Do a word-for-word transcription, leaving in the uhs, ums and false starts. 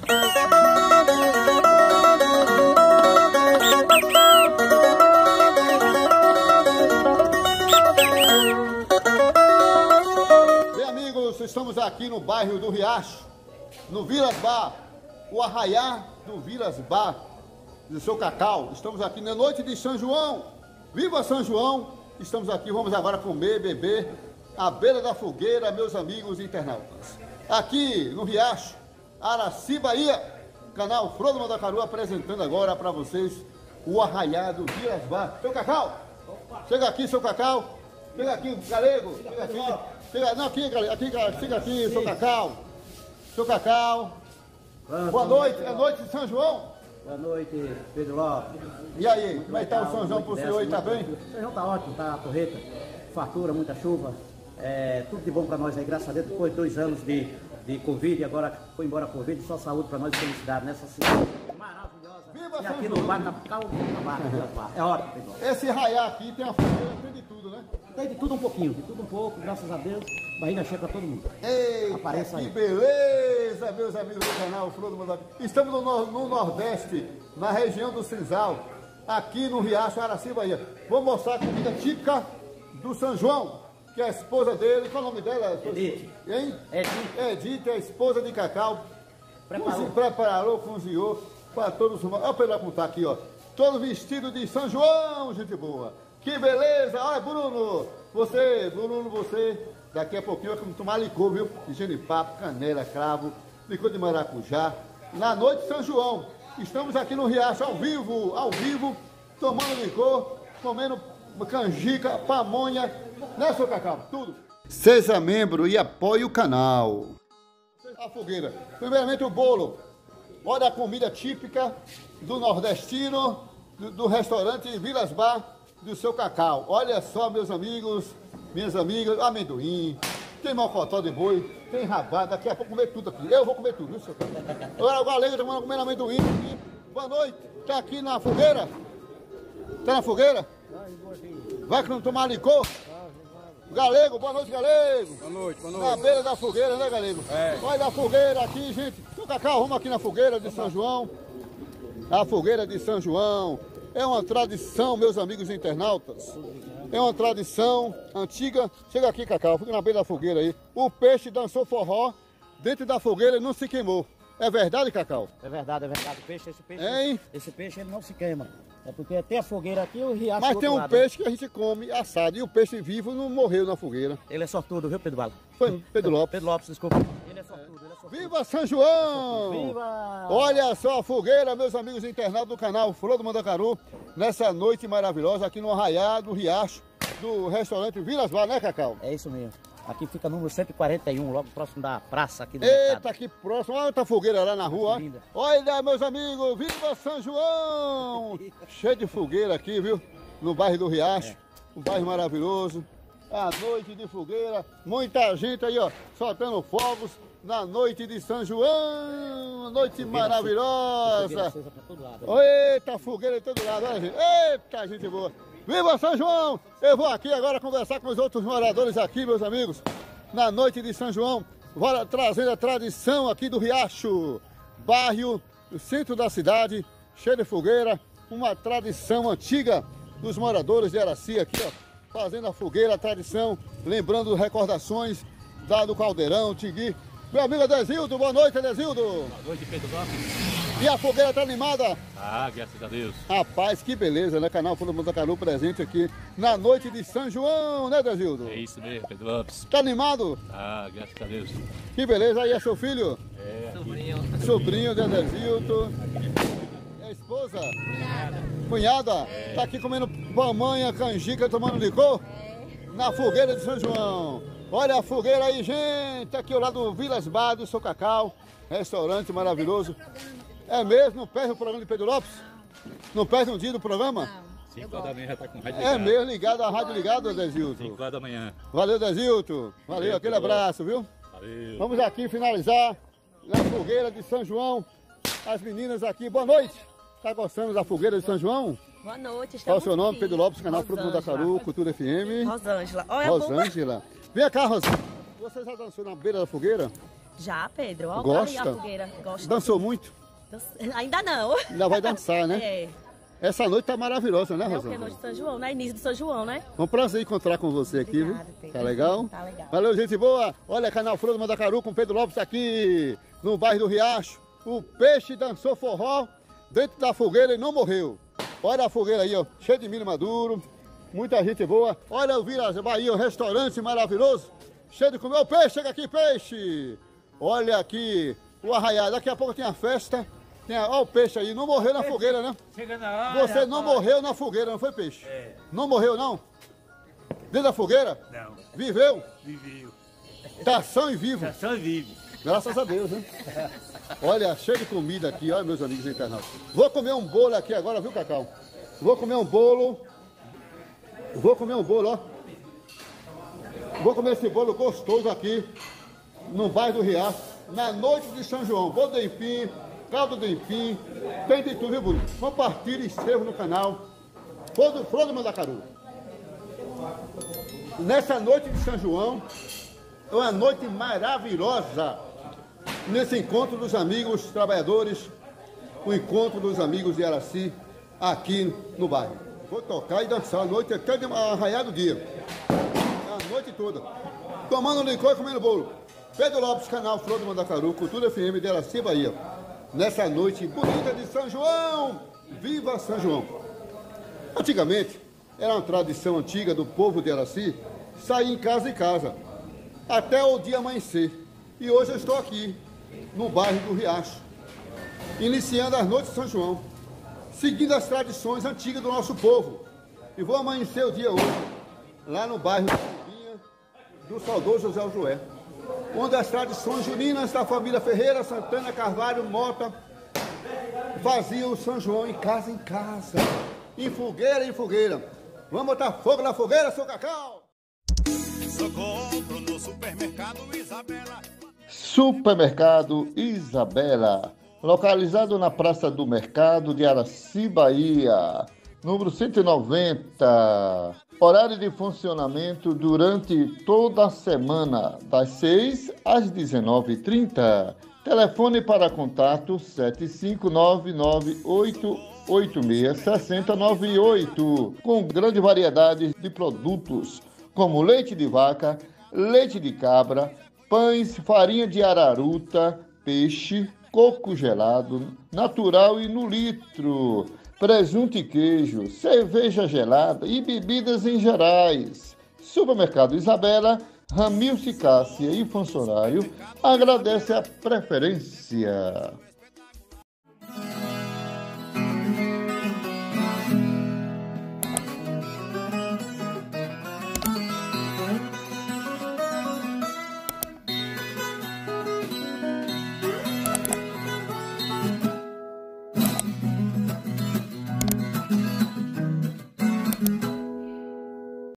Bem, amigos, estamos aqui no bairro do Riacho, no Vilas Bar, o arraiá do Vilas Bar, do seu Cacau. Estamos aqui na noite de São João. Viva São João! Estamos aqui, vamos agora comer, beber, à beira da fogueira, meus amigos internautas. Aqui no Riacho, Araci, Bahia, canal Frodo Mandacaru, apresentando agora para vocês o arraiá do Vilas Bar. Seu Cacau, chega aqui, seu Cacau. Chega aqui, galego. Chega aqui. Chega, não, aqui, galego. Aqui, chega aqui, seu Cacau. Seu Cacau. Boa noite. É noite de São João? Boa noite, Pedro Lopes. E aí, como é que tá o São João pro senhor aí, tá bem? O São João tá ótimo, tá? Torreta, fartura, muita chuva. É, tudo de bom para nós aí, graças a Deus. Depois de dois anos de, de Covid, agora foi embora a Covid, só saúde para nós e felicidade nessa cidade maravilhosa. Viva e São aqui João. no bar, na calma, na barra. É ótimo, Pedro Lopes. Esse arraiá aqui tem a fogueira, tem de tudo, né? Tem de tudo um pouquinho, de tudo um pouco, graças a Deus. Barriga cheia para todo mundo. Eita, Apareça que aí. beleza, meus amigos do canal Frodo Mandacaru. Estamos no, nor- no Nordeste, na região do Cinzal, aqui no Riacho, Araci, Bahia. Vou mostrar a comida típica do São João, que é a esposa dele. Qual é o nome dela? Edith. Hein? Edith. Edith, a esposa de Cacau. Preparou. Cozi- Preparou, cozinhou para todos. Olha para ele apontar aqui, ó. Todo vestido de São João, gente boa. Que beleza! Olha, Bruno, você, Bruno, você, daqui a pouquinho vai tomar licor, viu? De genipapo, canela, cravo, licor de maracujá. Na noite de São João, estamos aqui no Riacho, ao vivo, ao vivo, tomando licor, comendo canjica, pamonha, né, seu Cacau? Tudo. Seja membro e apoie o canal. A fogueira. Primeiramente o bolo. Olha a comida típica do nordestino, do, do restaurante Vilas Bar, do seu Cacau. Olha só, meus amigos, minhas amigas, amendoim, tem mocotó de boi, tem rabada, daqui a pouco comer tudo aqui. Eu vou comer tudo, viu, seu Cacau? Agora o galego está comendo amendoim aqui. Boa noite, tá aqui na fogueira? Tá na fogueira? Vai que não tomar licor? Galego, boa noite, Galego. Boa noite, boa Na noite. beira da fogueira, né, Galego? É. Olha a fogueira aqui, gente. Seu Cacau, vamos aqui na fogueira de São João. A fogueira de São João é uma tradição, meus amigos internautas. É uma tradição antiga. Chega aqui, Cacau, fica na beira da fogueira aí. O peixe dançou forró dentro da fogueira e não se queimou. É verdade, Cacau? É verdade, é verdade. O peixe, esse peixe, Hein? esse peixe ele não se queima. É porque tem a fogueira aqui e o riacho Mas do tem outro um lado. peixe que a gente come assado e o peixe vivo não morreu na fogueira. Ele é sortudo, viu, Pedro Bala? Foi Pedro Lopes. Pedro Lopes, desculpa. Ele é sortudo, ele é sortudo. Viva São João! Viva! Olha só a fogueira, meus amigos internautas do canal Frodo Mandacaru, nessa noite maravilhosa aqui no arraiá do Riacho, do restaurante Vilas Bar, né, Cacau? É isso mesmo. Aqui fica número cento e quarenta e um, logo próximo da praça aqui do Eita, mercado. aqui próximo, olha outra fogueira lá na rua, ó. Linda. Olha, meus amigos, viva São João! Cheio de fogueira aqui, viu? No bairro do Riacho, um bairro maravilhoso. A noite de fogueira, muita gente aí, ó, soltando fogos na noite de São João, noite Fogueira maravilhosa. acesa pra todo lado. ó. Eita, fogueira de todo lado, olha, gente. Eita, gente boa. Viva São João! Eu vou aqui agora conversar com os outros moradores aqui, meus amigos. Na noite de São João, bora trazendo a tradição aqui do Riacho. Bairro, no centro da cidade, cheio de fogueira. Uma tradição antiga dos moradores de Araci aqui, ó. Fazendo a fogueira, a tradição, lembrando recordações da do Caldeirão, Tigui. Meu amigo Adezildo, boa noite, Adezildo. Boa noite, Pedro Lopes. E a fogueira tá animada? Ah, graças a Deus. Rapaz, que beleza, né? Canal Frodo Mandacaru presente aqui na noite de São João, né, Dezildo? É isso mesmo, Pedro Lopes. Tá animado? Ah, graças a Deus. Que beleza. Aí é seu filho? É, Sobrinho de Dezildo. É a esposa? Cunhada. Tá aqui comendo pamonha, canjica, tomando licor? Na fogueira de São João. Olha a fogueira aí, gente. Aqui ao lado do Vilas Bar, do seu Cacau. Restaurante maravilhoso. É mesmo? Não perde o programa de Pedro Lopes? Não perde um dia do programa? cinco horas da manhã já tá com o rádio É ligado. mesmo, ligado, a rádio ligado, Dezildo. cinco horas da manhã. Valeu, Dezildo. Valeu, Valeu, aquele Pedro. abraço, viu? Valeu. Vamos aqui finalizar na fogueira de São João. As meninas aqui, boa noite. Tá gostando da fogueira de São João? Boa noite, estamos Qual é o seu nome? aqui. Pedro Lopes, canal Fruto do Rosângela. Dacaru, Cultura F M. Rosângela. Olha a bomba. Rosângela. Vem cá, Rosângela. Você já dançou na beira da fogueira? Já, Pedro. Olha Gosta? a fogueira. Gosta. Dançou muito? Ainda não. Ainda vai dançar, né? É. Essa noite tá maravilhosa, né, É o que? Rosângela? Noite de São João, né? Início do São João, né? É um prazer encontrar com você aqui, Obrigada, viu? Pedro. Tá legal? Tá legal. Valeu, gente boa. Olha, canal Flor do Mandacaru com Pedro Lopes aqui no bairro do Riacho. O peixe dançou forró dentro da fogueira e não morreu. Olha a fogueira aí, ó, cheio de milho maduro. Muita gente boa. Olha o Vila Bahia, um restaurante maravilhoso. Cheio de comer. O peixe, chega aqui, peixe. Olha aqui o arraiado. Daqui a pouco tem a festa. Tem a... Olha o peixe aí. Não morreu na fogueira, né? Chega na hora. Você não morreu na fogueira, não foi, peixe? É. Não morreu, não? Dentro da fogueira? Não. Viveu? Viveu. Tá são e vivo. Já são vivos. Graças a Deus, né? Olha, cheio de comida aqui, olha, meus amigos internautas. Vou comer um bolo aqui agora, viu, Cacau? Vou comer um bolo. Vou comer um bolo, ó. Vou comer esse bolo gostoso aqui, no bairro do Riacho, na noite de São João. Bolo de empim, caldo de empim, tem de tudo, viu, Bruno? Compartilhe e inscreva no canal Flor do, Flor do Mandacaru. Nessa noite de São João, é uma noite maravilhosa. Nesse encontro dos amigos trabalhadores, o encontro dos amigos de Araci, aqui no bairro. Vou tocar e dançar a noite até de arraiar do dia. A noite toda. Tomando licor e comendo bolo. Pedro Lopes, canal Flor do Mandacaru, Cultura F M de Araci, Bahia. Nessa noite bonita de São João. Viva São João! Antigamente, era uma tradição antiga do povo de Araci sair em casa em casa, até o dia amanhecer. E hoje eu estou aqui, no bairro do Riacho, iniciando as noites de São João, seguindo as tradições antigas do nosso povo. E vou amanhecer o dia hoje, lá no bairro do saudoso José Joé, onde as tradições juninas da família Ferreira, Santana, Carvalho, Mota, faziam o São João em casa em casa, em fogueira em fogueira. Vamos botar fogo na fogueira, seu Cacau? Só compro no supermercado Isabela. Supermercado Isabela, localizado na Praça do Mercado de Araci, Bahia, número cento e noventa. Horário de funcionamento durante toda a semana, das seis às dezenove e trinta. Telefone para contato sete cinco nove nove oito oito seis seis zero nove oito, com grande variedade de produtos, como leite de vaca, leite de cabra, pães, farinha de araruta, peixe, coco gelado, natural e no litro, presunto e queijo, cerveja gelada e bebidas em gerais. Supermercado Isabela, Ramilce Cássia e funcionário agradece a preferência.